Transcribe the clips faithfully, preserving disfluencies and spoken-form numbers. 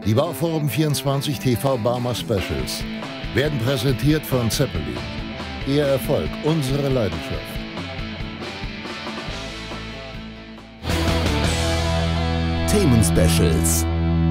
Die Bauforum vierundzwanzig T V Bauma Specials werden präsentiert von Zeppelin. Ihr Erfolg, unsere Leidenschaft. Themen-Specials.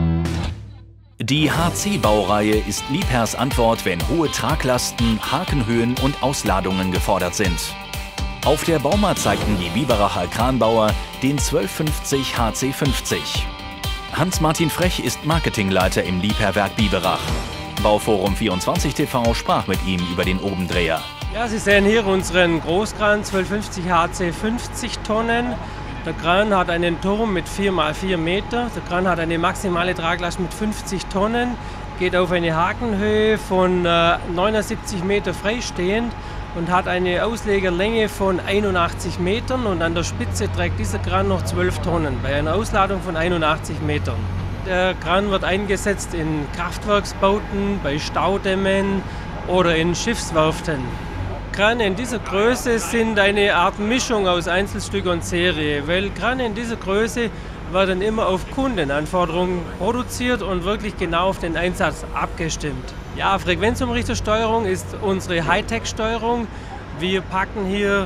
Die H C-Baureihe ist Liebherrs Antwort, wenn hohe Traglasten, Hakenhöhen und Ausladungen gefordert sind. Auf der Bauma zeigten die Biberacher Kranbauer den zwölf fünfzig H C fünfzig. Hans-Martin Frech ist Marketingleiter im Liebherrwerk Biberach. Bauforum vierundzwanzig T V sprach mit ihm über den Obendreher. Ja, Sie sehen hier unseren Großkran zwölf fünfzig H C fünfzig Tonnen. Der Kran hat einen Turm mit vier mal vier Meter. Der Kran hat eine maximale Traglast mit fünfzig Tonnen, geht auf eine Hakenhöhe von äh, neunundsiebzig Meter freistehend und hat eine Auslegerlänge von einundachtzig Metern und an der Spitze trägt dieser Kran noch zwölf Tonnen bei einer Ausladung von einundachtzig Metern. Der Kran wird eingesetzt in Kraftwerksbauten, bei Staudämmen oder in Schiffswerften. Krane in dieser Größe sind eine Art Mischung aus Einzelstück und Serie, weil Krane in dieser Größe werden immer auf Kundenanforderungen produziert und wirklich genau auf den Einsatz abgestimmt. Ja, Frequenzumrichtersteuerung ist unsere Hightech-Steuerung. Wir packen hier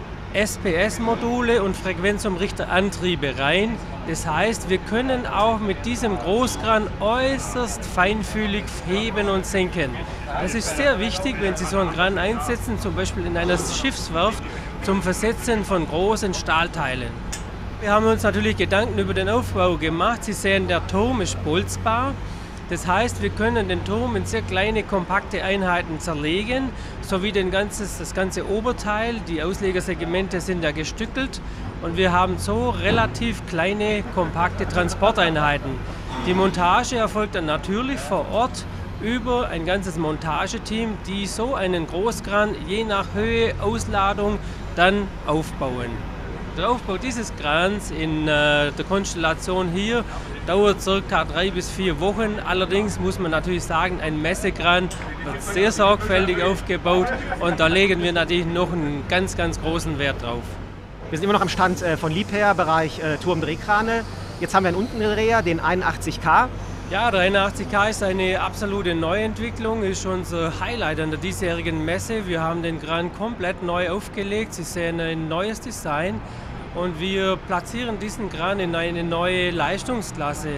S P S-Module und Frequenzumrichterantriebe rein. Das heißt, wir können auch mit diesem Großkran äußerst feinfühlig heben und senken. Das ist sehr wichtig, wenn Sie so einen Kran einsetzen, zum Beispiel in einer Schiffswerft zum Versetzen von großen Stahlteilen. Wir haben uns natürlich Gedanken über den Aufbau gemacht. Sie sehen, der Turm ist bolzbar. Das heißt, wir können den Turm in sehr kleine, kompakte Einheiten zerlegen, sowie den ganzes, das ganze Oberteil. Die Auslegersegmente sind ja gestückelt und wir haben so relativ kleine, kompakte Transporteinheiten. Die Montage erfolgt dann natürlich vor Ort über ein ganzes Montageteam, die so einen Großkran je nach Höhe, Ausladung dann aufbauen. Der Aufbau dieses Krans in äh, der Konstellation hier dauert ca. drei bis vier Wochen. Allerdings muss man natürlich sagen, ein Messekran wird sehr sorgfältig aufgebaut und da legen wir natürlich noch einen ganz, ganz großen Wert drauf. Wir sind immer noch am Stand äh, von Liebherr, Bereich äh, Turmdrehkrane. Jetzt haben wir einen Unterdreher, den einundachtzig K. Ja, der einundachtzig K ist eine absolute Neuentwicklung, ist unser Highlight an der diesjährigen Messe. Wir haben den Kran komplett neu aufgelegt. Sie sehen ein neues Design. Und wir platzieren diesen Kran in eine neue Leistungsklasse.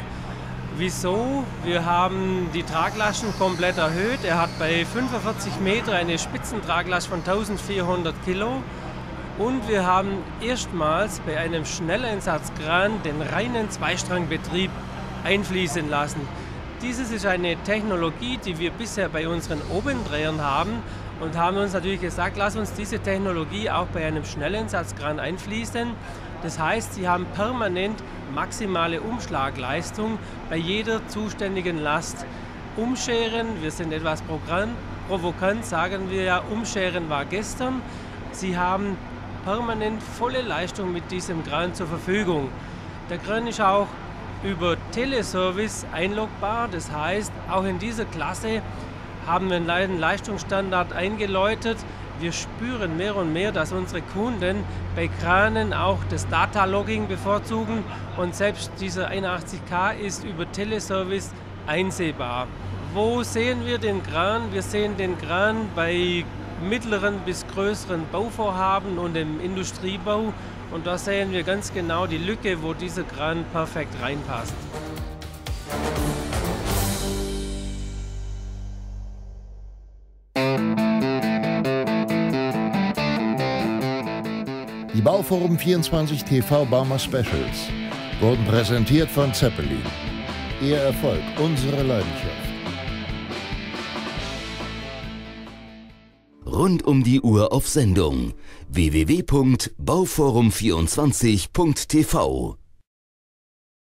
Wieso? Wir haben die Traglasten komplett erhöht. Er hat bei fünfundvierzig Meter eine Spitzentraglast von eintausendvierhundert Kilo. Und wir haben erstmals bei einem Schnelleinsatzkran den reinen Zweistrangbetrieb einfließen lassen. Dieses ist eine Technologie, die wir bisher bei unseren Obendrehern haben und haben uns natürlich gesagt, lass uns diese Technologie auch bei einem Schnelleinsatzkran einfließen. Das heißt, Sie haben permanent maximale Umschlagleistung bei jeder zuständigen Last. Umscheren, wir sind etwas provokant, sagen wir ja, Umscheren war gestern. Sie haben permanent volle Leistung mit diesem Kran zur Verfügung. Der Kran ist auch über Teleservice einloggbar, das heißt, auch in dieser Klasse haben wir einen Leistungsstandard eingeläutet. Wir spüren mehr und mehr, dass unsere Kunden bei Kranen auch das Data-Logging bevorzugen und selbst dieser einundachtzig K ist über Teleservice einsehbar. Wo sehen wir den Kran? Wir sehen den Kran bei mittleren bis größeren Bauvorhaben und im Industriebau. Und da sehen wir ganz genau die Lücke, wo dieser Kran perfekt reinpasst. Die Bauforum vierundzwanzig T V Bauma Specials wurden präsentiert von Zeppelin. Ihr Erfolg, unsere Leidenschaft. Rund um die Uhr auf Sendung. w w w punkt bauforum vierundzwanzig punkt t v